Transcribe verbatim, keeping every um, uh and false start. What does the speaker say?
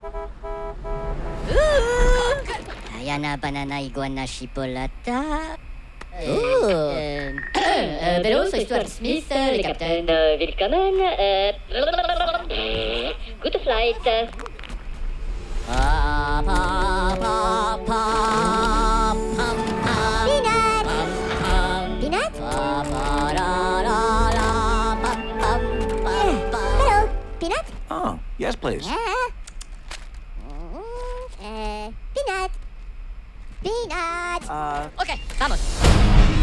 Kaya na pananaiguan na chipolata. Oh. Pero soy Stuart Smith, le capitaine. Willkommen. Good flight. Pa pa pa pa pam pam. Peanut. Pam pam. Peanut? Pa pa la la la pam pam pam pam. Hello, Peanut? Oh, yes, please. Yeah. Uh, Peanut. Peanut. Uh, Okay, vamos.